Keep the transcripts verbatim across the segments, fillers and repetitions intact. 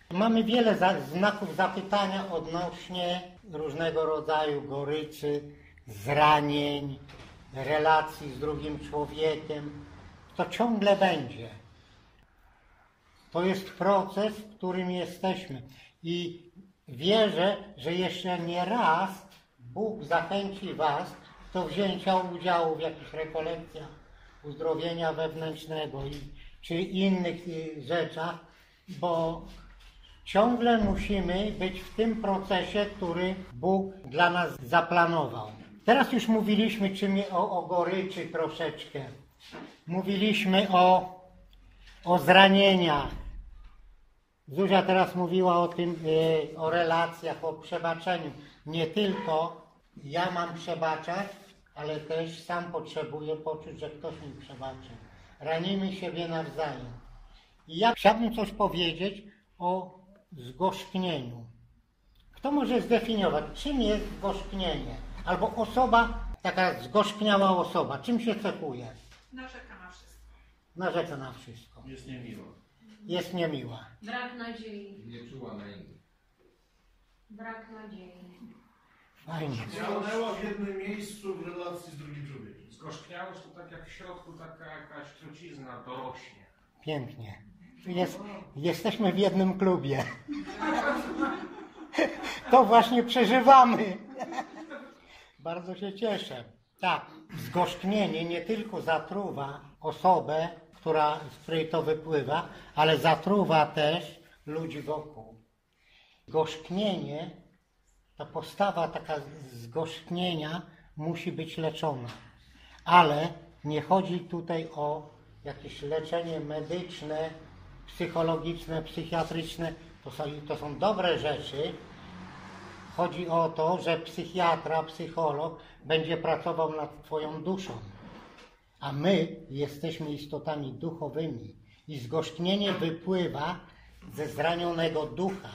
Mamy wiele za znaków zapytania odnośnie różnego rodzaju goryczy, zranień, relacji z drugim człowiekiem. To ciągle będzie. To jest proces, w którym jesteśmy. I wierzę, że jeszcze nie raz Bóg zachęci was do wzięcia udziału w jakichś rekolekcjach uzdrowienia wewnętrznego i, czy innych y, rzeczach, bo ciągle musimy być w tym procesie, który Bóg dla nas zaplanował. Teraz już mówiliśmy czym, o, o goryczy troszeczkę. Mówiliśmy o, o zranieniach. Zuzia teraz mówiła o tym, y, o relacjach, o przebaczeniu. Nie tylko ja mam przebaczać, ale też sam potrzebuję poczuć, że ktoś mi przebaczy. Ranimy siebie nawzajem. I ja chciałbym coś powiedzieć o zgorzknieniu. Kto może zdefiniować, czym jest zgorzknienie? Albo osoba, taka zgorzkniała osoba, czym się cechuje? Narzeka na wszystko. Narzeka na wszystko. Jest niemiła. Jest niemiła. Brak nadziei. Nie czuła na innych. Brak nadziei. Fajnie. Stanęła w jednym miejscu w relacji z drugim człowiekiem. Zgorzkniałość to tak jak w środku taka jakaś trucizna dorośnie. Pięknie. Jest, jesteśmy w jednym klubie. To właśnie przeżywamy. Bardzo się cieszę. Tak, zgorzknienie nie tylko zatruwa osobę, która, z której to wypływa, ale zatruwa też ludzi wokół. Gorzknienie, ta postawa taka zgorzknienia musi być leczona. Ale nie chodzi tutaj o jakieś leczenie medyczne, psychologiczne, psychiatryczne. To są, to są dobre rzeczy. Chodzi o to, że psychiatra, psycholog będzie pracował nad twoją duszą. A my jesteśmy istotami duchowymi. I zgorzknienie wypływa ze zranionego ducha.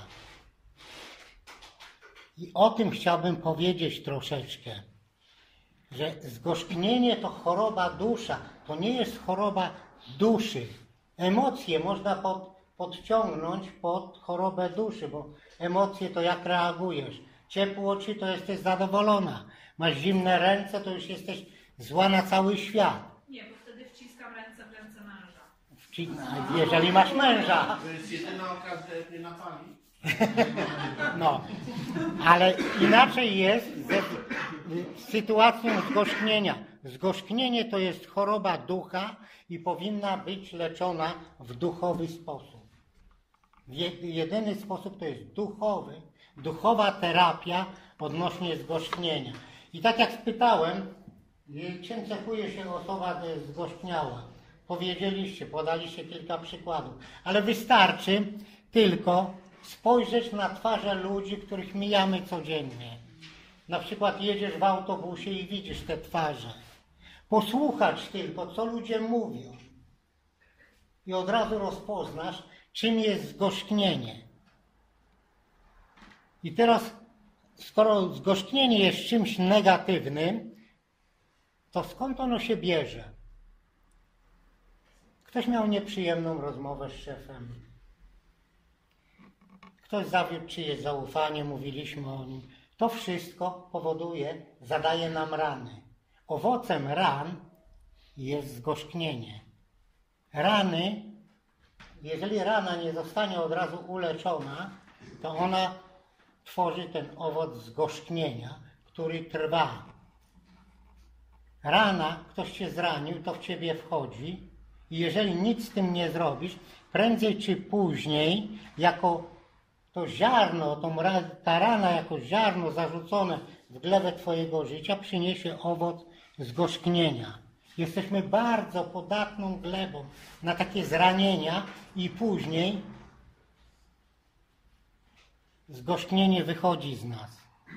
I o tym chciałbym powiedzieć troszeczkę. Że zgorzknienie to choroba dusza. To nie jest choroba duszy. Emocje można pod, podciągnąć pod chorobę duszy, bo emocje to jak reagujesz. Ciepło ci, to jesteś zadowolona. Masz zimne ręce, to już jesteś zła na cały świat. Nie, bo wtedy wciskam ręce w ręce męża. Wci jeżeli masz męża. To jest jedyna okazja, jak mnie napali. No, ale inaczej jest ze sytuacją zgorzknienia. Zgorzknienie to jest choroba ducha i powinna być leczona w duchowy sposób. Jedyny sposób to jest duchowy, duchowa terapia odnośnie zgorzknienia. I tak jak spytałem, czym cechuje się osoba zgorzkniała? Powiedzieliście, podaliście kilka przykładów, ale wystarczy tylko spojrzeć na twarze ludzi, których mijamy codziennie. Na przykład jedziesz w autobusie i widzisz te twarze. Posłuchać tylko, co ludzie mówią. I od razu rozpoznasz, czym jest zgorzknienie. I teraz, skoro zgorzknienie jest czymś negatywnym, to skąd ono się bierze? Ktoś miał nieprzyjemną rozmowę z szefem. Ktoś zawiódł czyjeś zaufanie, mówiliśmy o nim. To wszystko powoduje, zadaje nam rany. Owocem ran jest zgorzknienie. Rany, jeżeli rana nie zostanie od razu uleczona, to ona tworzy ten owoc zgorzknienia, który trwa. Rana, ktoś cię zranił, to w ciebie wchodzi i jeżeli nic z tym nie zrobisz, prędzej czy później, jako to ziarno, tą, ta rana jako ziarno zarzucone w glebę twojego życia przyniesie owoc zgorzknienia. Jesteśmy bardzo podatną glebą na takie zranienia i później zgorzknienie wychodzi z nas.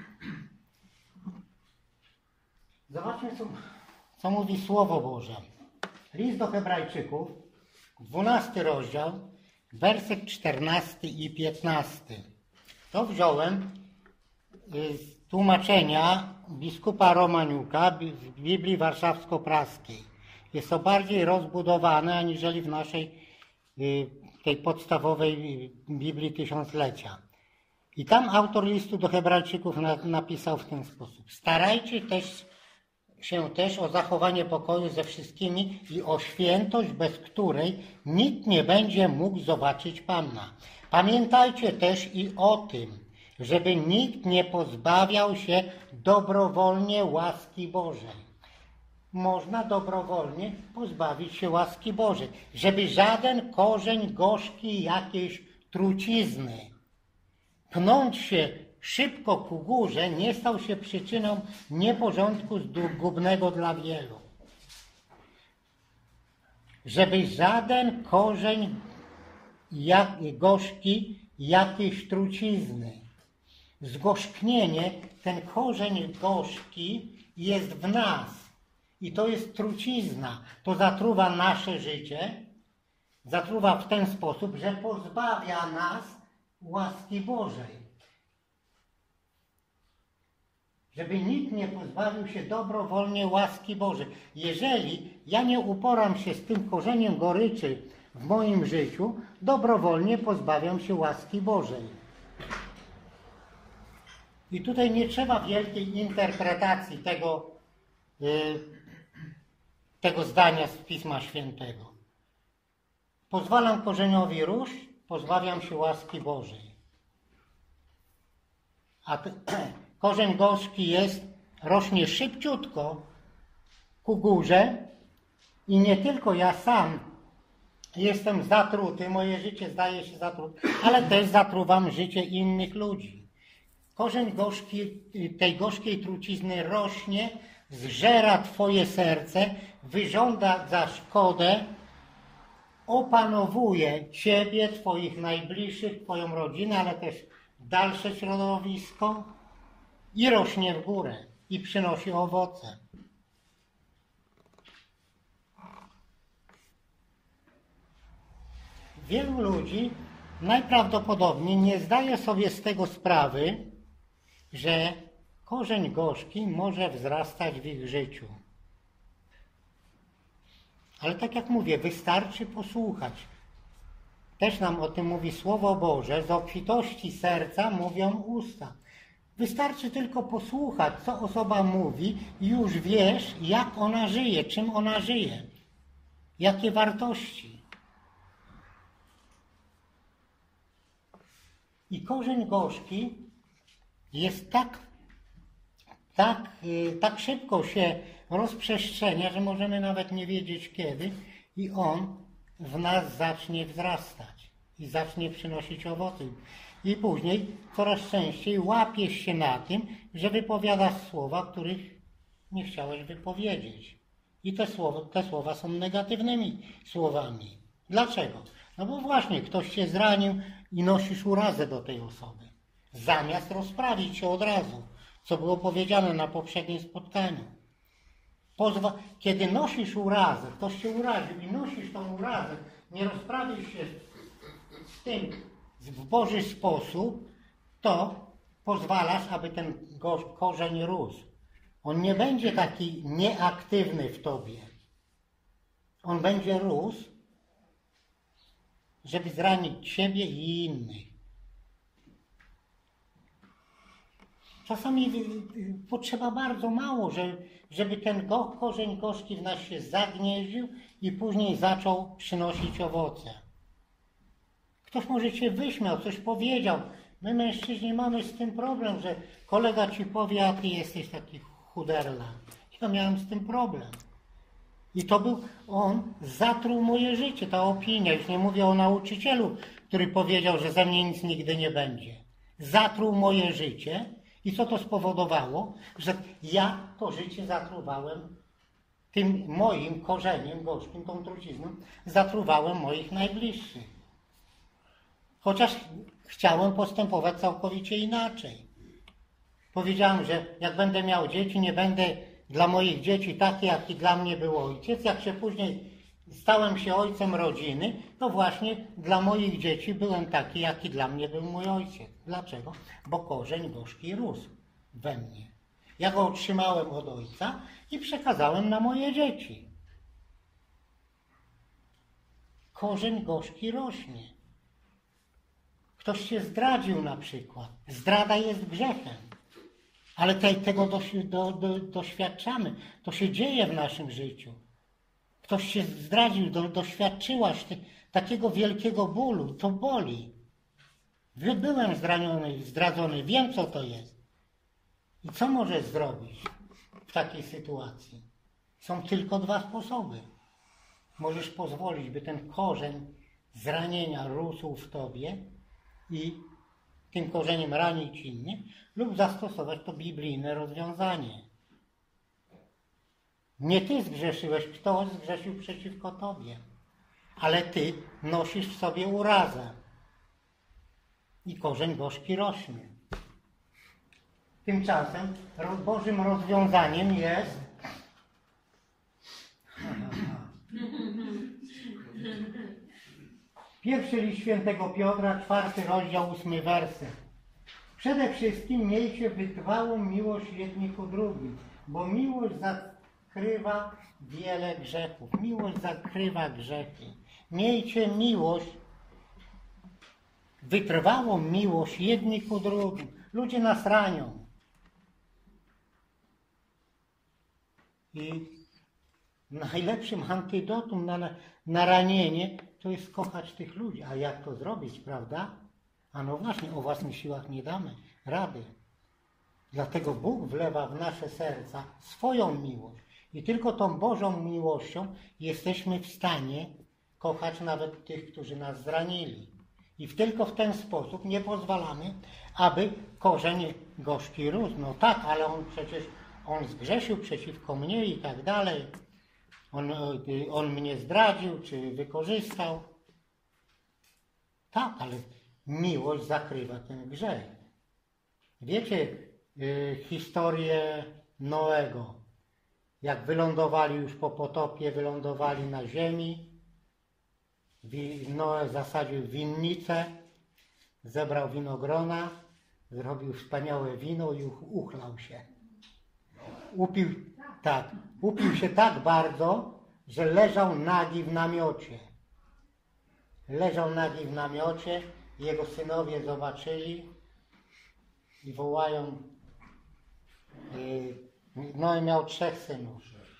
Zobaczmy, co, co mówi Słowo Boże. List do Hebrajczyków, dwunasty rozdział, werset czternasty i piętnasty. To wziąłem z tłumaczenia biskupa Romaniuka z Biblii Warszawsko-Praskiej. Jest to bardziej rozbudowane aniżeli w naszej tej podstawowej Biblii Tysiąclecia. I tam autor listu do Hebrajczyków na, napisał w ten sposób. Starajcie też się też o zachowanie pokoju ze wszystkimi i o świętość, bez której nikt nie będzie mógł zobaczyć Pana. Pamiętajcie też i o tym, żeby nikt nie pozbawiał się dobrowolnie łaski Bożej. Można dobrowolnie pozbawić się łaski Bożej, żeby żaden korzeń gorzki jakiejś trucizny pnąć się szybko ku górze nie stał się przyczyną nieporządku zgubnego dla wielu. Żeby żaden korzeń jak, gorzki jakiejś trucizny. Zgorzknienie, ten korzeń gorzki jest w nas i to jest trucizna. To zatruwa nasze życie, zatruwa w ten sposób, że pozbawia nas łaski Bożej. Żeby nikt nie pozbawił się dobrowolnie łaski Bożej. Jeżeli ja nie uporam się z tym korzeniem goryczy w moim życiu, dobrowolnie pozbawiam się łaski Bożej. I tutaj nie trzeba wielkiej interpretacji tego, yy, tego zdania z Pisma Świętego. Pozwalam korzeniowi rósł, pozbawiam się łaski Bożej. A te, korzeń gorzki jest, rośnie szybciutko ku górze i nie tylko ja sam jestem zatruty, moje życie zdaje się zatrute, ale też zatruwam życie innych ludzi. Korzeń gorzki, tej gorzkiej trucizny rośnie, zżera twoje serce, wyrządza za szkodę, opanowuje ciebie, twoich najbliższych, twoją rodzinę, ale też dalsze środowisko i rośnie w górę i przynosi owoce. Wielu ludzi najprawdopodobniej nie zdaje sobie z tego sprawy, że korzeń gorzki może wzrastać w ich życiu. Ale tak jak mówię, wystarczy posłuchać. Też nam o tym mówi Słowo Boże, z obfitości serca mówią usta. Wystarczy tylko posłuchać, co osoba mówi i już wiesz, jak ona żyje, czym ona żyje, jakie wartości. I korzeń gorzki jest tak, tak, tak szybko się rozprzestrzenia, że możemy nawet nie wiedzieć kiedy i on w nas zacznie wzrastać i zacznie przynosić owoce. I później coraz częściej łapiesz się na tym, że wypowiadasz słowa, których nie chciałeś wypowiedzieć. I te słowa, te słowa są negatywnymi słowami. Dlaczego? No bo właśnie ktoś cię zranił i nosisz urazę do tej osoby. Zamiast rozprawić się od razu, co było powiedziane na poprzednim spotkaniu. Pozwa- Kiedy nosisz urazę, ktoś cię uraził i nosisz tą urazę, nie rozprawisz się z tym w Boży sposób, to pozwalasz, aby ten go- korzeń rósł. On nie będzie taki nieaktywny w tobie. On będzie rósł, żeby zranić siebie i innych. Czasami potrzeba bardzo mało, żeby ten korzeń gorzki w nas się zagnieździł i później zaczął przynosić owoce. Ktoś może cię wyśmiał, coś powiedział. My mężczyźni mamy z tym problem, że kolega ci powie, a ty jesteś taki chuderla. Ja miałem z tym problem. I to był, on zatruł moje życie, ta opinia. Już nie mówię o nauczycielu, który powiedział, że ze mnie nic nigdy nie będzie. Zatruł moje życie. I co to spowodowało? Że ja to życie zatruwałem tym moim korzeniem gorzkim, tą trucizną, zatruwałem moich najbliższych. Chociaż chciałem postępować całkowicie inaczej. Powiedziałem, że jak będę miał dzieci, nie będę dla moich dzieci taki, jaki dla mnie był ojciec. Jak się później stałem się ojcem rodziny, to właśnie dla moich dzieci byłem taki, jaki dla mnie był mój ojciec. Dlaczego? Bo korzeń gorzki rósł we mnie. Ja go otrzymałem od ojca i przekazałem na moje dzieci. Korzeń gorzki rośnie. Ktoś się zdradził na przykład. Zdrada jest grzechem. Ale te, tego doś, do, do, doświadczamy. To się dzieje w naszym życiu. Ktoś się zdradził, do, doświadczyłaś ty, takiego wielkiego bólu. To boli. Byłem zraniony, zdradzony, wiem co to jest. I co możesz zrobić w takiej sytuacji? Są tylko dwa sposoby. Możesz pozwolić, by ten korzeń zranienia rósł w tobie i tym korzeniem ranić innych, lub zastosować to biblijne rozwiązanie. Nie ty zgrzeszyłeś, kto zgrzeszył przeciwko tobie, ale ty nosisz w sobie urazę i korzeń gorzki rośnie. Tymczasem Bożym rozwiązaniem jest pierwszy list świętego Piotra, czwarty rozdział, ósmy werset. Przede wszystkim miejcie wytrwałą miłość jedni ku drugim, bo miłość zakrywa wiele grzechów. Miłość zakrywa grzechy. Miejcie miłość, wytrwałą miłość jedni ku drugim. Ludzie nas ranią. I najlepszym antydotum na, na ranienie to jest kochać tych ludzi. A jak to zrobić, prawda? A no właśnie, o własnych siłach nie damy rady. Dlatego Bóg wlewa w nasze serca swoją miłość. I tylko tą Bożą miłością jesteśmy w stanie kochać nawet tych, którzy nas zranili. I tylko w ten sposób nie pozwalamy, aby korzeń gorzki rósł. No tak, ale on przecież, on zgrzeszył przeciwko mnie i tak dalej. On, on mnie zdradził, czy wykorzystał. Tak, ale miłość zakrywa ten grzech. Wiecie y, historię Noego. Jak wylądowali już po potopie, wylądowali na ziemi. Noe zasadził winnicę, zebrał winogrona, zrobił wspaniałe wino i uchlał się. Upił, tak, upił się tak bardzo, że leżał nagi w namiocie. Leżał nagi w namiocie, jego synowie zobaczyli i wołają. Noe miał trzech synów.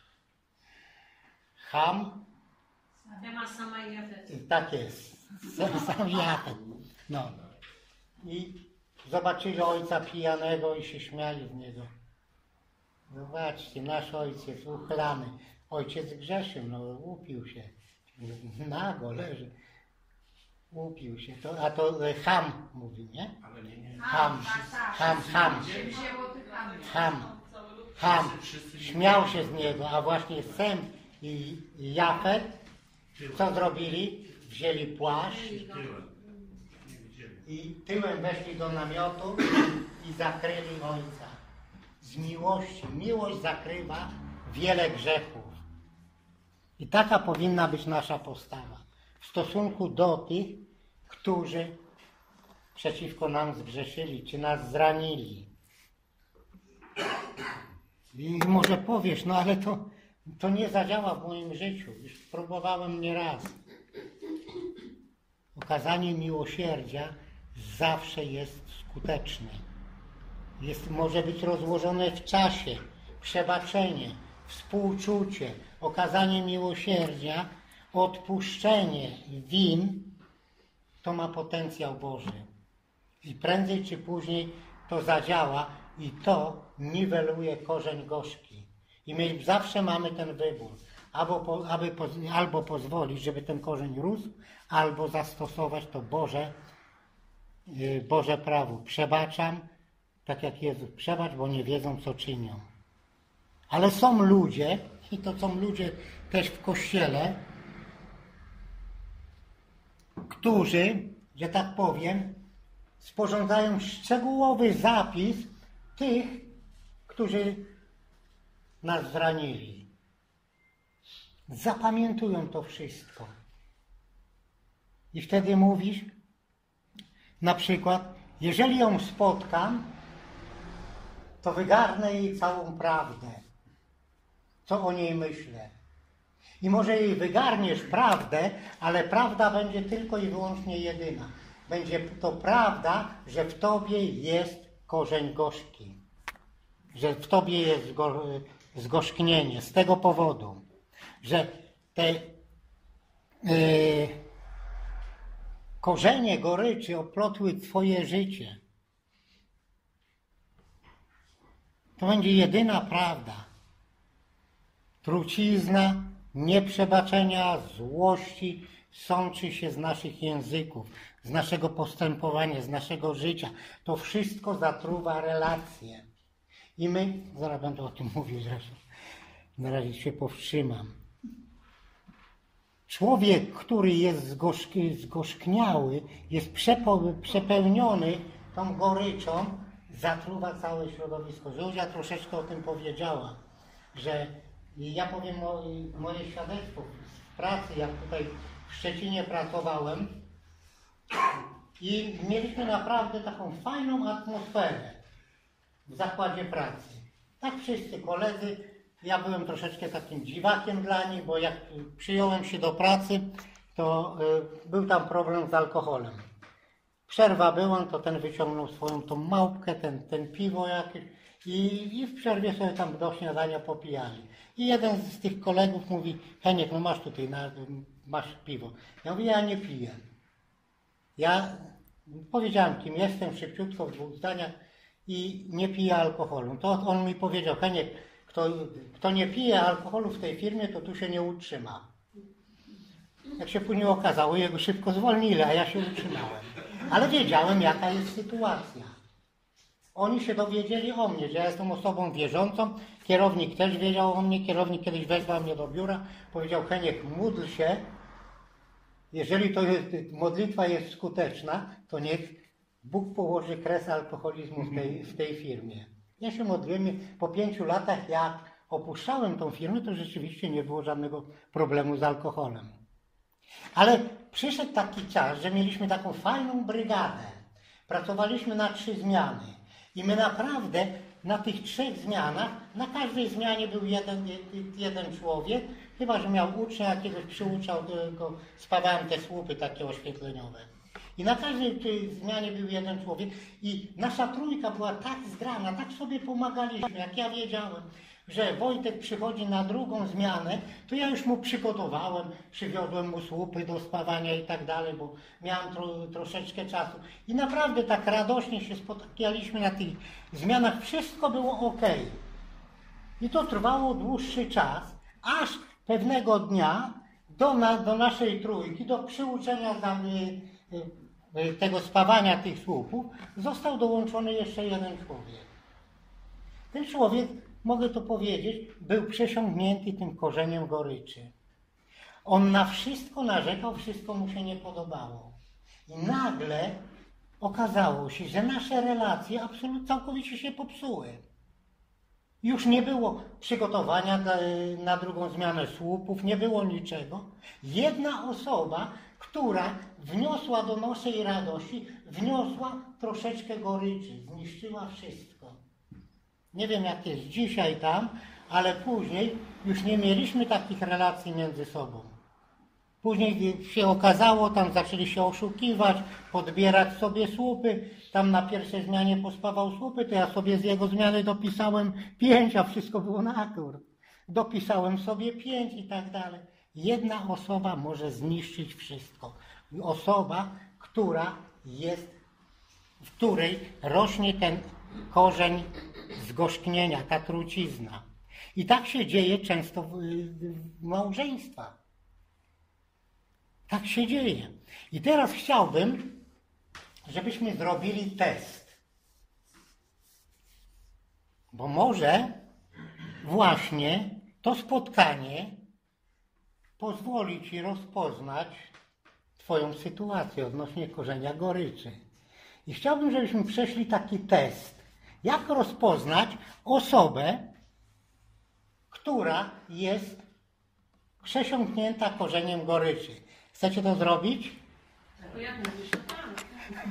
Ham. Temat sama i Jafet. Tak jest. Sam, sam Jafet. No. I zobaczyli ojca pijanego i się śmiali z niego. Zobaczcie, nasz ojciec uchlany. Ojciec grzeszył, no upił się. Nago leży. Upił się. To, a to Ham mówi, nie? Ale nie, nie. Ham. Ham, Ham. Wzięło tych hamów. Ham. Ham. Śmiał się z niego, a właśnie Sem i Jafet co zrobili? Wzięli płaszcz i tyłem weszli do namiotu i zakryli ojca. Z miłości. Miłość zakrywa wiele grzechów. I taka powinna być nasza postawa w stosunku do tych, którzy przeciwko nam zgrzeszyli, czy nas zranili. I może powiesz, no ale to, to nie zadziała w moim życiu. Już próbowałem nieraz. Okazanie miłosierdzia zawsze jest skuteczne. Jest, może być rozłożone w czasie. Przebaczenie, współczucie, okazanie miłosierdzia, odpuszczenie win, to ma potencjał Boży. I prędzej czy później to zadziała i to niweluje korzeń gorzki. I my zawsze mamy ten wybór. Albo, po, aby, albo pozwolić, żeby ten korzeń rósł, albo zastosować to Boże, yy, Boże prawo. Przebaczam, tak jak Jezus, przebacz, bo nie wiedzą, co czynią. Ale są ludzie, i to są ludzie też w Kościele, którzy, że tak powiem, sporządzają szczegółowy zapis tych, którzy nas zranili. Zapamiętują to wszystko. I wtedy mówisz, na przykład, jeżeli ją spotkam, to wygarnę jej całą prawdę. Co o niej myślę. I może jej wygarniesz prawdę, ale prawda będzie tylko i wyłącznie jedyna. będzie to prawda, że w tobie jest korzeń gorzki, że w tobie jest zgo, zgorzknienie z tego powodu, że te yy, korzenie goryczy oplotły twoje życie. To będzie jedyna prawda. Trucizna nieprzebaczenia, złości sączy się z naszych języków, z naszego postępowania, z naszego życia. To wszystko zatruwa relacje. I my, zaraz będę o tym mówił zresztą, na razie się powstrzymam. Człowiek, który jest zgorzki, zgorzkniały, jest przepo, przepełniony tą goryczą, zatruwa całe środowisko. Zuzia troszeczkę o tym powiedziała, że ja powiem moje, moje świadectwo z pracy, jak tutaj w Szczecinie pracowałem i mieliśmy naprawdę taką fajną atmosferę w zakładzie pracy. Tak wszyscy koledzy, ja byłem troszeczkę takim dziwakiem dla nich, bo jak przyjąłem się do pracy, to y, był tam problem z alkoholem. Przerwa była, to ten wyciągnął swoją tą małpkę, ten, ten piwo jakieś i, i w przerwie sobie tam do śniadania popijali. I jeden z tych kolegów mówi: Heniek, no masz tutaj, na, masz piwo. Ja mówię: ja nie piję. Ja powiedziałem, kim jestem, szybciutko w dwóch zdaniach i nie piję alkoholu. To on mi powiedział: Heniek, kto, kto nie pije alkoholu w tej firmie, to tu się nie utrzyma. Jak się później okazało, jego szybko zwolnili, a ja się utrzymałem. Ale wiedziałem, jaka jest sytuacja. Oni się dowiedzieli o mnie, że ja jestem osobą wierzącą. Kierownik też wiedział o mnie. Kierownik kiedyś wezwał mnie do biura. Powiedział: Heniek, módl się. Jeżeli to jest, modlitwa jest skuteczna, to niech Bóg położy kres alkoholizmu w tej, w tej firmie. Ja się modliłem. Po pięciu latach, jak opuszczałem tą firmę, to rzeczywiście nie było żadnego problemu z alkoholem. Ale przyszedł taki czas, że mieliśmy taką fajną brygadę. Pracowaliśmy na trzy zmiany. I my naprawdę na tych trzech zmianach, na każdej zmianie był jeden, jeden człowiek, chyba że miał ucznia jakiegoś, przyuczał, tylko spawałem te słupy takie oświetleniowe. I na każdej zmianie był jeden człowiek i nasza trójka była tak zgrana, tak sobie pomagaliśmy. Jak ja wiedziałem, że Wojtek przychodzi na drugą zmianę, to ja już mu przygotowałem, przywiodłem mu słupy do spawania i tak dalej, bo miałem tro, troszeczkę czasu. I naprawdę tak radośnie się spotykaliśmy na tych zmianach, wszystko było ok. I to trwało dłuższy czas, aż pewnego dnia do, na, do naszej trójki, do przyuczenia za, y, y, tego spawania tych słupów, został dołączony jeszcze jeden człowiek. Ten człowiek, mogę to powiedzieć, był przesiągnięty tym korzeniem goryczy. On na wszystko narzekał, wszystko mu się nie podobało. I nagle okazało się, że nasze relacje absolutnie całkowicie się popsuły. Już nie było przygotowania dla, na drugą zmianę słupów, nie było niczego. Jedna osoba, która wniosła do naszej radości, wniosła troszeczkę goryczy, zniszczyła wszystko. Nie wiem, jak jest dzisiaj tam, ale później już nie mieliśmy takich relacji między sobą. Później się okazało, tam zaczęli się oszukiwać, podbierać sobie słupy. Tam na pierwszej zmianie pospawał słupy, to ja sobie z jego zmiany dopisałem pięć, a wszystko było na akord. Dopisałem sobie pięć i tak dalej. Jedna osoba może zniszczyć wszystko. Osoba, która jest, w której rośnie ten korzeń zgorzknienia, ta trucizna. I tak się dzieje często w, w małżeństwach. Tak się dzieje. I teraz chciałbym, żebyśmy zrobili test. Bo może właśnie to spotkanie pozwoli Ci rozpoznać Twoją sytuację odnośnie korzenia goryczy. I chciałbym, żebyśmy przeszli taki test. Jak rozpoznać osobę, która jest przesiąknięta korzeniem goryczy? Chcecie to zrobić? To jak mówisz? Tak.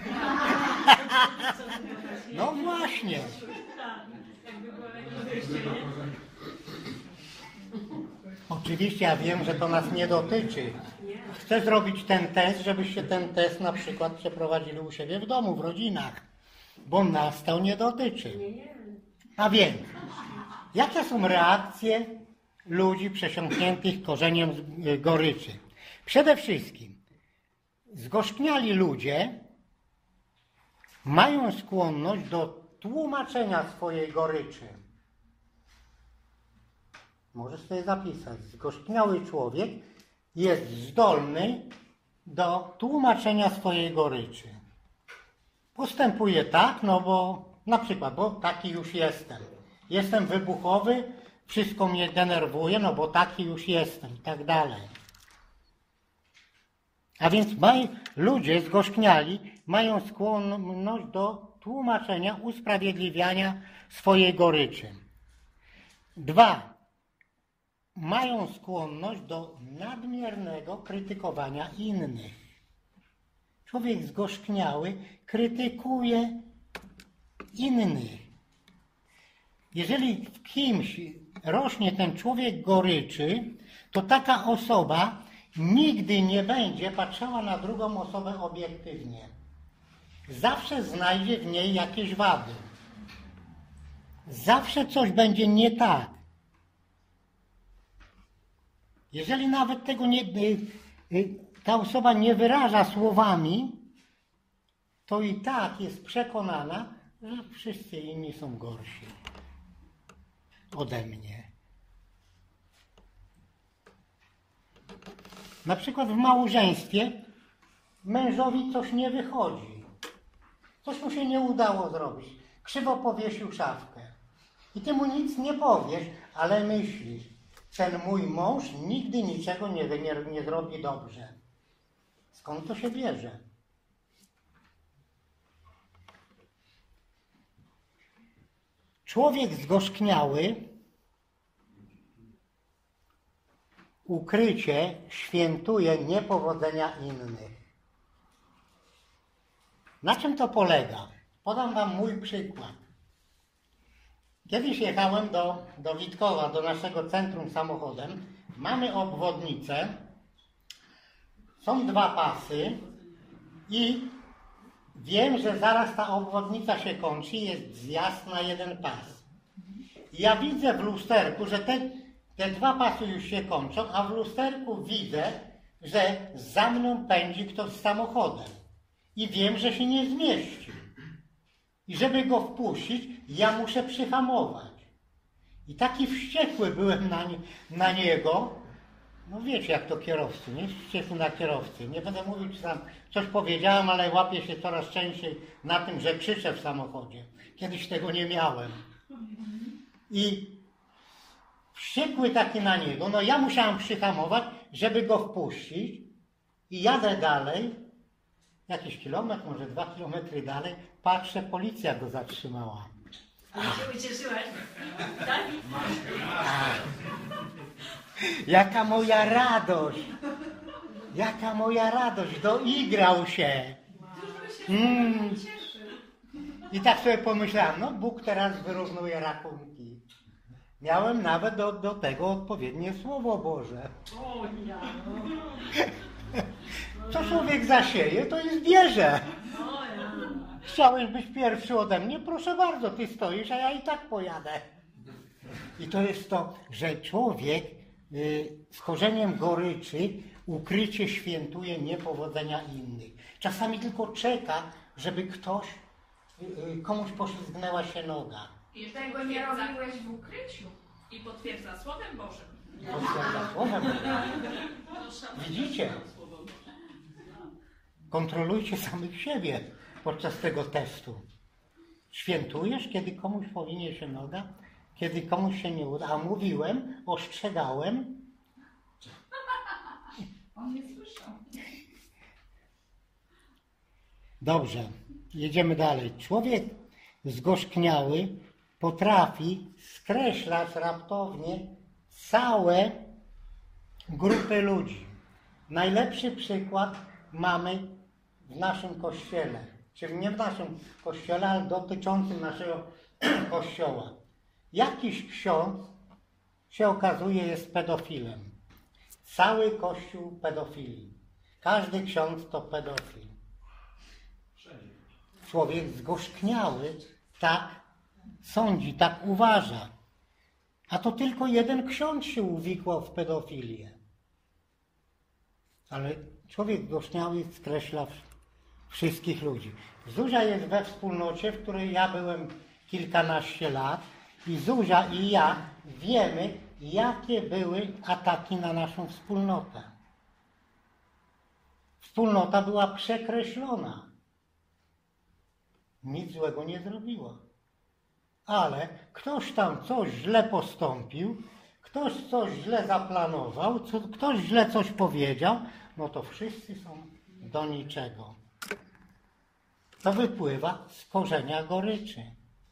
No właśnie. Tak. Jakby było jakieś wyjście, nie? Oczywiście ja wiem, że to nas nie dotyczy. chcę zrobić ten test, żebyście ten test na przykład przeprowadzili u siebie w domu, w rodzinach, bo nas to nie dotyczy. A więc, jakie są reakcje ludzi przesiąkniętych korzeniem goryczy? Przede wszystkim, zgorzkniali ludzie mają skłonność do tłumaczenia swojej goryczy. Możesz sobie zapisać. Zgorzkniały człowiek jest zdolny do tłumaczenia swojej goryczy. Postępuje tak, no bo na przykład, bo taki już jestem. Jestem wybuchowy, wszystko mnie denerwuje, no bo taki już jestem i tak dalej. A więc maj, ludzie zgorzkniali mają skłonność do tłumaczenia, usprawiedliwiania swojej goryczy. Dwa. Mają skłonność do nadmiernego krytykowania innych. Człowiek zgorzkniały krytykuje innych. Jeżeli w kimś rośnie ten człowiek goryczy, to taka osoba nigdy nie będzie patrzyła na drugą osobę obiektywnie. Zawsze znajdzie w niej jakieś wady. Zawsze coś będzie nie tak. Jeżeli nawet tego nie, ta osoba nie wyraża słowami, to i tak jest przekonana, że wszyscy inni są gorsi ode mnie. Na przykład w małżeństwie mężowi coś nie wychodzi. Coś mu się nie udało zrobić. Krzywo powiesił szafkę. I ty mu nic nie powiesz, ale myślisz, ten mój mąż nigdy niczego nie, nie, nie zrobi dobrze. Skąd to się bierze? Człowiek zgorzkniały ukrycie świętuje niepowodzenia innych. Na czym to polega? Podam wam mój przykład. Kiedyś jechałem do, do Witkowa, do naszego centrum samochodem. Mamy obwodnicę, są dwa pasy i wiem, że zaraz ta obwodnica się kończy, jest zjazd na jeden pas. I ja widzę w lusterku, że te, te dwa pasy już się kończą, a w lusterku widzę, że za mną pędzi ktoś z samochodem. I wiem, że się nie zmieści. I żeby go wpuścić, ja muszę przyhamować. I taki wściekły byłem na, nie, na niego. No wiecie, jak to kierowcy, nie? Wściekły na kierowcy. Nie będę mówił, czy tam coś powiedziałem, ale łapię się coraz częściej na tym, że krzyczę w samochodzie. Kiedyś tego nie miałem. I wściekły taki na niego. No ja musiałem przyhamować, żeby go wpuścić. I jadę dalej. Jakiś kilometr, może dwa kilometry dalej, patrzę, policja go zatrzymała. Ale się ucieszyłaś? Tak? Jaka moja radość! Jaka moja radość! Doigrał się! Mm. I tak sobie pomyślałem, no Bóg teraz wyrównuje rachunki. Miałem nawet do, do tego odpowiednie Słowo Boże. O ja, no. Co człowiek zasieje, to i zbierze. O ja. Chciałeś być pierwszy ode mnie? Proszę bardzo, ty stoisz, a ja i tak pojadę. I to jest to, że człowiek y, z korzeniem goryczy ukrycie świętuje niepowodzenia innych. Czasami tylko czeka, żeby ktoś, y, y, komuś poślizgnęła się noga. I jeszcze Tego nie potwierdza- robiłeś w ukryciu. I potwierdza Słowem Bożym. Potwierdza Słowem Bożym. Widzicie? Kontrolujcie samych siebie podczas tego testu. Świętujesz, kiedy komuś powinie się noga, kiedy komuś się nie uda. A mówiłem, ostrzegałem. On nie słyszał. Dobrze, jedziemy dalej. Człowiek zgorzkniały potrafi skreślać raptownie całe grupy ludzi. Najlepszy przykład mamy w naszym kościele. Czyli nie w naszym kościele, ale dotyczącym naszego kościoła. Jakiś ksiądz się okazuje jest pedofilem. Cały kościół pedofili. Każdy ksiądz to pedofil. Człowiek zgorzkniały tak sądzi, tak uważa. A to tylko jeden ksiądz się uwikłał w pedofilię. Ale człowiek zgorzkniały skreśla wszystkich ludzi. Zuzia jest we wspólnocie, w której ja byłem kilkanaście lat i Zuzia i ja wiemy, jakie były ataki na naszą wspólnotę. Wspólnota była przekreślona. Nic złego nie zrobiła. Ale ktoś tam coś źle postąpił, ktoś coś źle zaplanował, co, ktoś źle coś powiedział, no to wszyscy są do niczego. To wypływa z korzenia goryczy.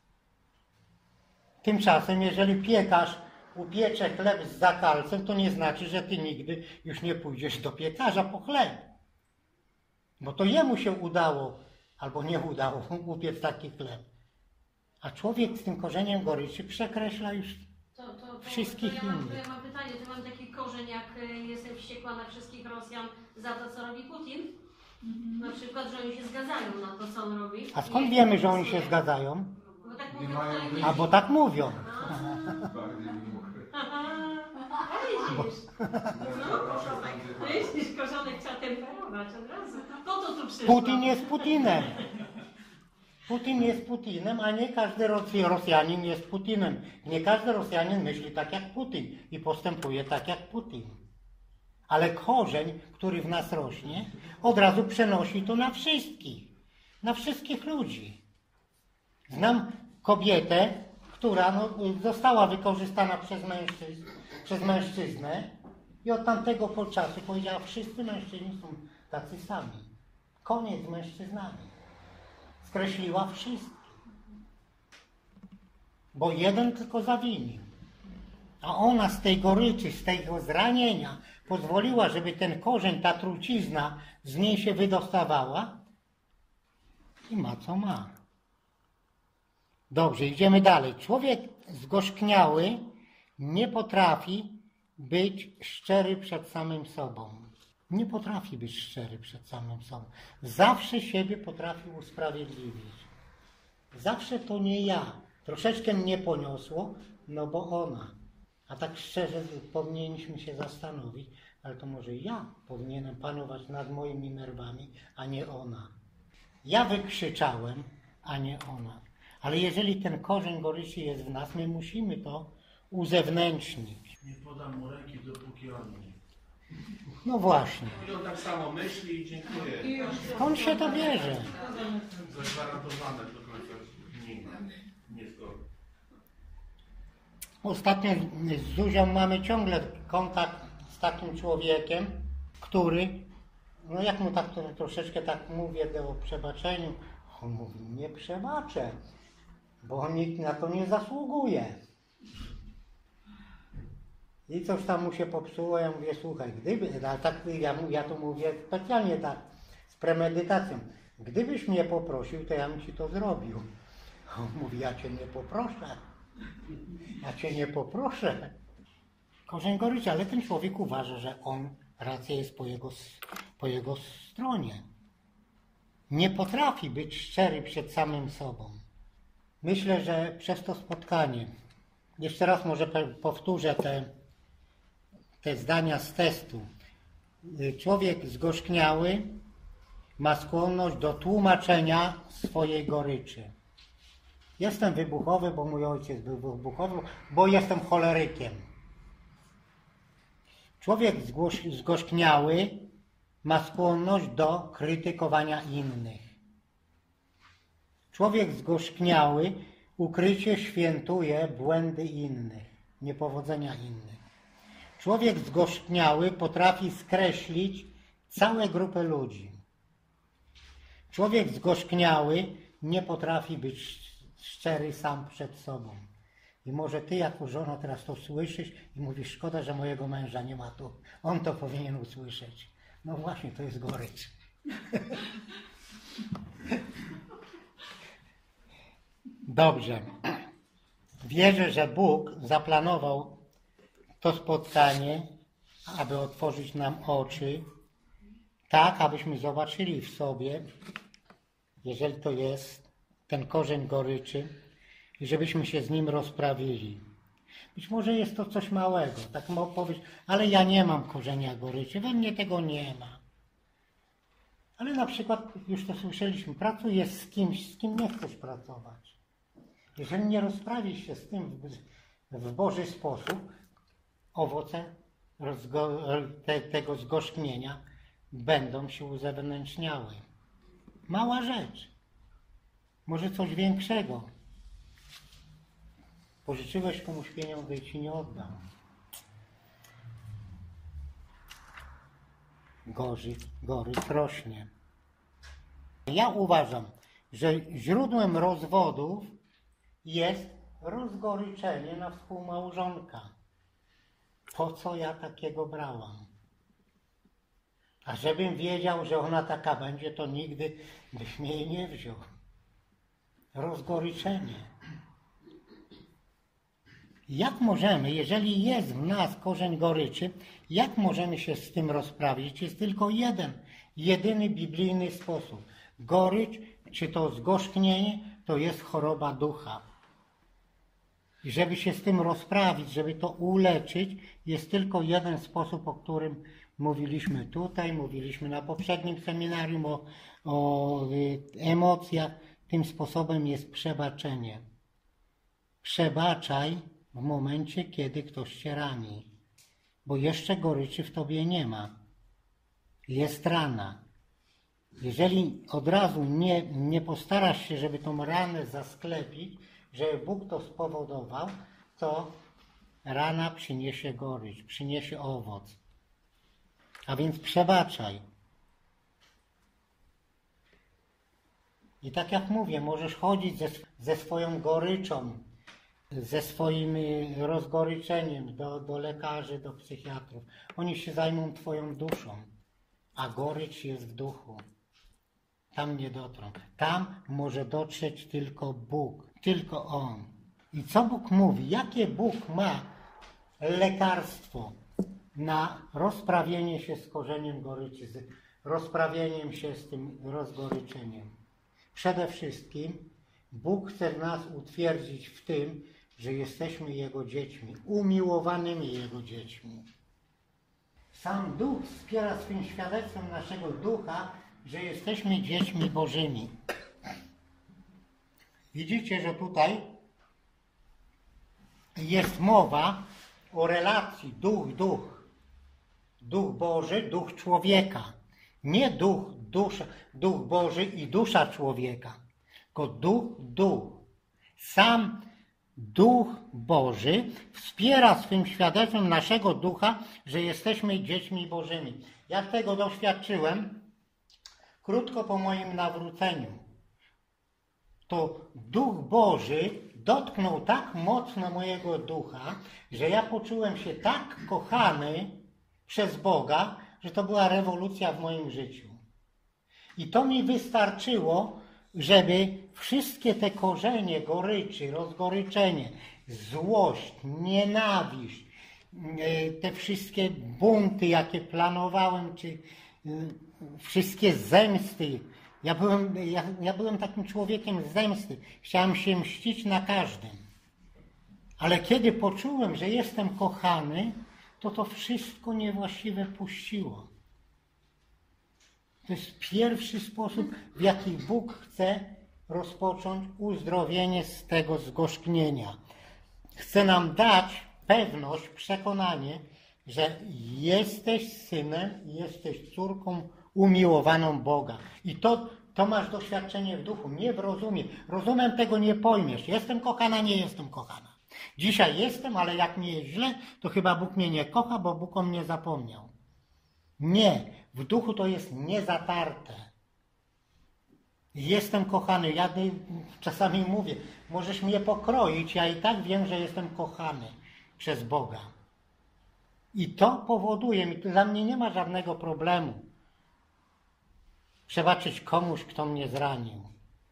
Tymczasem, jeżeli piekarz upiecze chleb z zakalcem, to nie znaczy, że ty nigdy już nie pójdziesz do piekarza po chleb. Bo to jemu się udało, albo nie udało upiec taki chleb. A człowiek z tym korzeniem goryczy przekreśla już To, to, to, wszystkich to ja mam, to innych. ja mam pytanie, to mam taki korzeń, jak y, jestem wściekła na wszystkich Rosjan za to, co robi Putin. Na przykład, że oni się zgadzają na to, co on robi. A skąd wiemy, że oni się zgadzają? Bo tak Nie mówią, mają że- wyjścia. A bo tak mówią. A widzisz, no, widzisz, korzonek trzeba temperować od razu. Po to tu przyszło. Putin jest Putinem. Putin jest Putinem, a nie każdy Ros- Rosjanin jest Putinem. Nie każdy Rosjanin myśli tak jak Putin i postępuje tak jak Putin. Ale korzeń, który w nas rośnie, od razu przenosi to na wszystkich. Na wszystkich ludzi. Znam kobietę, która no, została wykorzystana przez, mężczyzn, przez mężczyznę i od tamtego czasu powiedziała, wszyscy mężczyźni są tacy sami. Koniec z mężczyznami. Skreśliła wszystkich. Bo jeden tylko zawinił. A ona z tej goryczy, z tego zranienia pozwoliła, żeby ten korzeń, ta trucizna z niej się wydostawała i ma co ma. Dobrze, idziemy dalej. Człowiek zgorzkniały nie potrafi być szczery przed samym sobą. Nie potrafi być szczery przed samym sobą. Zawsze siebie potrafi usprawiedliwić. Zawsze to nie ja. Troszeczkę mnie poniosło, no bo ona. A tak szczerze powinniśmy się zastanowić, ale to może ja powinienem panować nad moimi nerwami, a nie ona. Ja wykrzyczałem, a nie ona. Ale jeżeli ten korzeń goryczy jest w nas, my musimy to uzewnętrznić. Nie podam mu ręki, dopóki on nie. No właśnie. I on tak samo myśli i dziękuję. Skąd się to bierze? Zagwarantowane do końca dni. Nie zgodnie. Ostatnio z Zuzią mamy ciągle kontakt z takim człowiekiem, który, no jak mu tak to, troszeczkę tak mówię o przebaczeniu, on mówi, nie przebaczę, bo nikt na to nie zasługuje. I coś tam mu się popsuło, ja mówię, słuchaj, gdyby, ale tak ja, ja to mówię specjalnie tak, z premedytacją, gdybyś mnie poprosił, to ja bym ci to zrobił. On mówi, ja cię nie poproszę. Ja cię nie poproszę. Korzeń goryczy, ale ten człowiek uważa, że on, racja jest po jego, po jego stronie. Nie potrafi być szczery przed samym sobą. Myślę, że przez to spotkanie, jeszcze raz może powtórzę te, te zdania z testu. Człowiek zgorzkniały ma skłonność do tłumaczenia swojej goryczy. Jestem wybuchowy, bo mój ojciec był wybuchowy, bo jestem cholerykiem. Człowiek zgorzkniały ma skłonność do krytykowania innych. Człowiek zgorzkniały ukrycie świętuje błędy innych, niepowodzenia innych. Człowiek zgorzkniały potrafi skreślić całe grupy ludzi. Człowiek zgorzkniały nie potrafi być szczery sam przed sobą. I może ty jako żona teraz to słyszysz i mówisz, szkoda, że mojego męża nie ma tu. On to powinien usłyszeć. No właśnie, to jest gorycz. Dobrze. Wierzę, że Bóg zaplanował to spotkanie, aby otworzyć nam oczy, tak abyśmy zobaczyli w sobie, jeżeli to jest ten korzeń goryczy, i żebyśmy się z nim rozprawili. Być może jest to coś małego, tak mogę powiedzieć, ale ja nie mam korzenia goryczy, we mnie tego nie ma. Ale na przykład, już to słyszeliśmy, pracujesz z kimś, z kim nie chcesz pracować. Jeżeli nie rozprawisz się z tym w, w Boży sposób, owoce rozgo, te, tego zgorzknienia będą się uzewnętrzniały. Mała rzecz. Może coś większego. Pożyczyłeś komuś pieniądze i ci nie oddał. Gorzy, gorycz rośnie. Ja uważam, że źródłem rozwodów jest rozgoryczenie na współmałżonka. Po co ja takiego brałam? A żebym wiedział, że ona taka będzie, to nigdy byś mnie jej nie wziął. Rozgoryczenie. Jak możemy, jeżeli jest w nas korzeń goryczy, jak możemy się z tym rozprawić? Jest tylko jeden, jedyny biblijny sposób. Gorycz, czy to zgorzknienie, to jest choroba ducha. I żeby się z tym rozprawić, żeby to uleczyć, jest tylko jeden sposób, o którym mówiliśmy tutaj, mówiliśmy na poprzednim seminarium o, o y, emocjach. Tym sposobem jest przebaczenie. Przebaczaj w momencie, kiedy ktoś cię rani, bo jeszcze goryczy w tobie nie ma. Jest rana. Jeżeli od razu nie, nie postarasz się, żeby tą ranę zasklepić, żeby Bóg to spowodował, to rana przyniesie gorycz, przyniesie owoc. A więc przebaczaj. I tak jak mówię, możesz chodzić ze, ze swoją goryczą, ze swoim rozgoryczeniem do, do lekarzy, do psychiatrów. Oni się zajmą twoją duszą, a gorycz jest w duchu. Tam nie dotrą. Tam może dotrzeć tylko Bóg, tylko On. I co Bóg mówi? Jakie Bóg ma lekarstwo na rozprawienie się z korzeniem goryczy, z rozprawieniem się z tym rozgoryczeniem? Przede wszystkim Bóg chce nas utwierdzić w tym, że jesteśmy Jego dziećmi, umiłowanymi Jego dziećmi. Sam Duch wspiera swym świadectwem naszego ducha, że jesteśmy dziećmi Bożymi. Widzicie, że tutaj jest mowa o relacji duch-duch. Duch Boży, duch człowieka. Nie duch, dusza, duch Boży i dusza człowieka, tylko duch, duch. Sam Duch Boży wspiera swym świadectwem naszego ducha, że jesteśmy dziećmi Bożymi. Ja tego doświadczyłem krótko po moim nawróceniu. To Duch Boży dotknął tak mocno mojego ducha, że ja poczułem się tak kochany przez Boga, że to była rewolucja w moim życiu. I to mi wystarczyło, żeby wszystkie te korzenie goryczy, rozgoryczenie, złość, nienawiść, te wszystkie bunty, jakie planowałem, czy wszystkie zemsty. Ja byłem, ja, ja byłem takim człowiekiem zemsty. Chciałem się mścić na każdym. Ale kiedy poczułem, że jestem kochany, to to wszystko niewłaściwe puściło. To jest pierwszy sposób, w jaki Bóg chce rozpocząć uzdrowienie z tego zgorzknienia. Chce nam dać pewność, przekonanie, że jesteś synem, jesteś córką umiłowaną Boga. I to, to masz doświadczenie w duchu, nie w rozumie. Rozumem tego nie pojmiesz. Jestem kochana, nie jestem kochana. Dzisiaj jestem, ale jak mi jest źle, to chyba Bóg mnie nie kocha, bo Bóg o mnie zapomniał. Nie. W duchu to jest niezatarte. Jestem kochany. Ja czasami mówię, możesz mnie pokroić, ja i tak wiem, że jestem kochany przez Boga. I to powoduje, dla mnie nie ma żadnego problemu przebaczyć komuś, kto mnie zranił.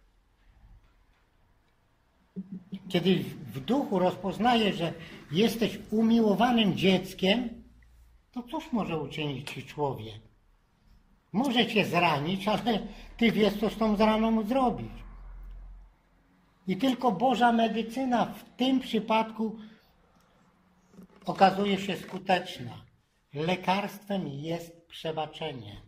Kiedy w duchu rozpoznajesz, że jesteś umiłowanym dzieckiem, to cóż może uczynić ci człowiek? Może cię zranić, ale ty wiesz, co z tą zraną zrobić. I tylko Boża medycyna w tym przypadku okazuje się skuteczna. Lekarstwem jest przebaczenie.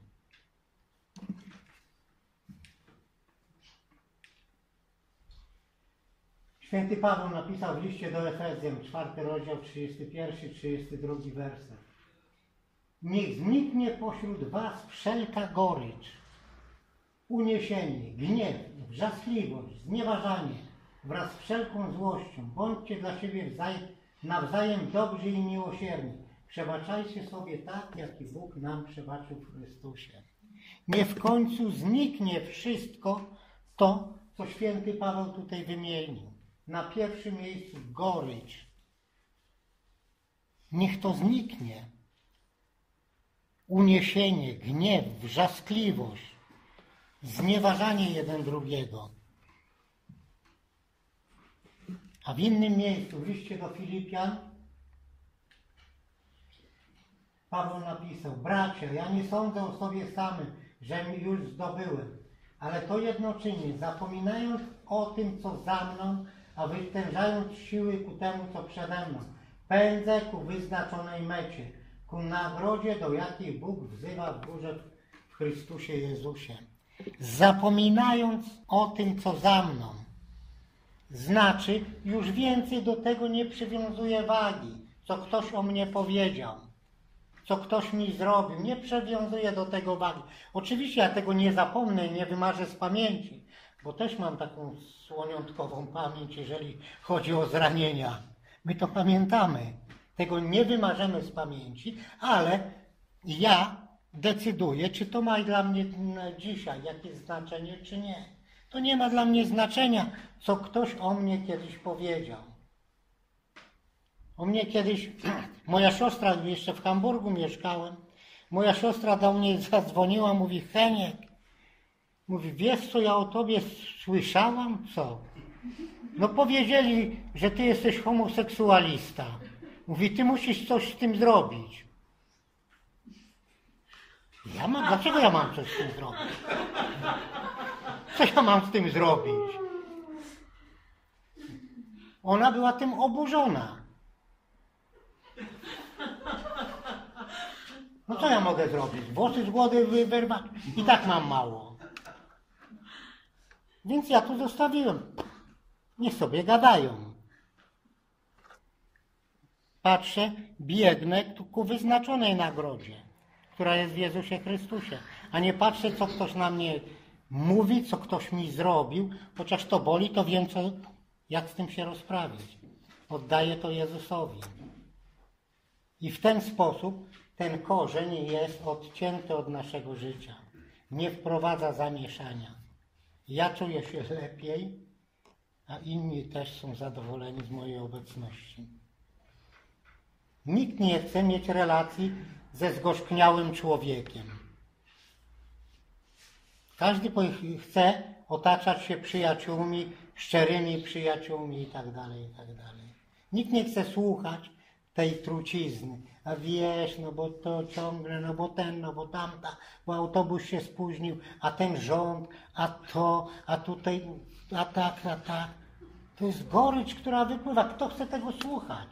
Święty Paweł napisał w liście do Efezjan, czwarty rozdział, trzydziesty pierwszy, trzydziesty drugi werset. Niech zniknie pośród was wszelka gorycz, uniesienie, gniew, wrzaskliwość, znieważanie wraz z wszelką złością. Bądźcie dla siebie wzajem, nawzajem dobrzy i miłosierni. Przebaczajcie sobie tak, jak i Bóg nam przebaczył w Chrystusie. Nie w końcu zniknie wszystko to, co święty Paweł tutaj wymienił. Na pierwszym miejscu gorycz. Niech to zniknie. Uniesienie, gniew, wrzaskliwość, znieważanie jeden drugiego. A w innym miejscu, w liście do Filipian, Paweł napisał: bracia, ja nie sądzę o sobie samym, że już zdobyłem, ale to jedno czynię, zapominając o tym, co za mną, a wytężając siły ku temu, co przede mną. Pędzę ku wyznaczonej mecie, ku nagrodzie, do jakiej Bóg wzywa w górze w Chrystusie Jezusie. Zapominając o tym, co za mną. Znaczy, już więcej do tego nie przywiązuję wagi, co ktoś o mnie powiedział, co ktoś mi zrobił. Nie przywiązuję do tego wagi. Oczywiście ja tego nie zapomnę i nie wymarzę z pamięci, bo też mam taką słoniątkową pamięć, jeżeli chodzi o zranienia. My to pamiętamy. Tego nie wymarzemy z pamięci, ale ja decyduję, czy to ma dla mnie dzisiaj jakieś znaczenie, czy nie. To nie ma dla mnie znaczenia, co ktoś o mnie kiedyś powiedział. O mnie kiedyś, moja siostra, jeszcze w Hamburgu mieszkałem, moja siostra do mnie zadzwoniła, mówi: Heniek, mówi, wiesz, co ja o tobie słyszałam? Co? No powiedzieli, że ty jesteś homoseksualista. Mówi, ty musisz coś z tym zrobić. Ja mam, dlaczego ja mam coś z tym zrobić? Co ja mam z tym zrobić? Ona była tym oburzona. No co ja mogę zrobić? Włosy z głowy wyrwać? I tak mam mało. Więc ja tu zostawiłem. Niech sobie gadają. Patrzę, biegnę ku wyznaczonej nagrodzie, która jest w Jezusie Chrystusie. A nie patrzę, co ktoś na mnie mówi, co ktoś mi zrobił. Chociaż to boli, to wiem, co, jak z tym się rozprawić. Oddaję to Jezusowi. I w ten sposób ten korzeń jest odcięty od naszego życia. Nie wprowadza zamieszania. Ja czuję się lepiej, a inni też są zadowoleni z mojej obecności. Nikt nie chce mieć relacji ze zgorzkniałym człowiekiem. Każdy chce otaczać się przyjaciółmi, szczerymi przyjaciółmi i tak dalej, i tak dalej. Nikt nie chce słuchać tej trucizny. A wiesz, no bo to ciągle, no bo ten, no bo tamta, bo autobus się spóźnił, a ten rząd, a to, a tutaj, a tak, a tak. To jest gorycz, która wypływa. Kto chce tego słuchać?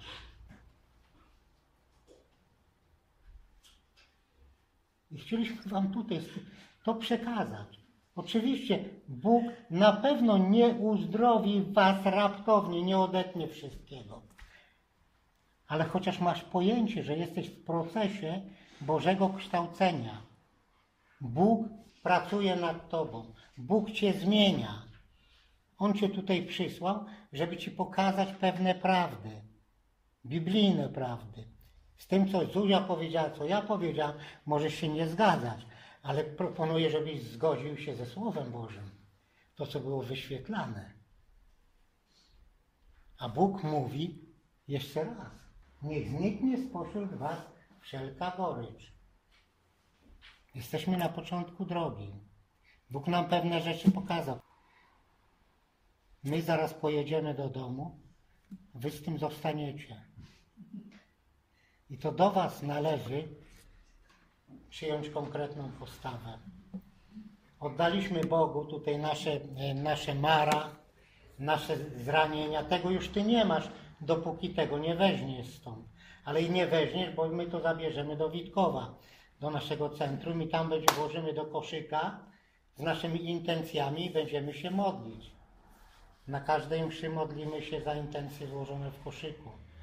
I chcieliśmy wam tutaj to przekazać. Oczywiście Bóg na pewno nie uzdrowi was raptownie, nie odetnie wszystkiego. Ale chociaż masz pojęcie, że jesteś w procesie Bożego kształcenia. Bóg pracuje nad tobą. Bóg cię zmienia. On cię tutaj przysłał, żeby ci pokazać pewne prawdy. Biblijne prawdy. Z tym, co Zuzia powiedziała, co ja powiedziałam, możesz się nie zgadzać. Ale proponuję, żebyś zgodził się ze Słowem Bożym. To, co było wyświetlane. A Bóg mówi jeszcze raz. Niech zniknie spośród was wszelka gorycz. Jesteśmy na początku drogi. Bóg nam pewne rzeczy pokazał. My zaraz pojedziemy do domu, wy z tym zostaniecie. I to do was należy przyjąć konkretną postawę. Oddaliśmy Bogu tutaj nasze, nasze mara, nasze zranienia. Tego już Ty nie masz, dopóki tego nie weźmiesz stąd. Ale i nie weźmiesz, bo my to zabierzemy do Witkowa, do naszego centrum i tam będzie włożymy do koszyka z naszymi intencjami i będziemy się modlić. Na każdej mszy modlimy się za intencje złożone w koszyku.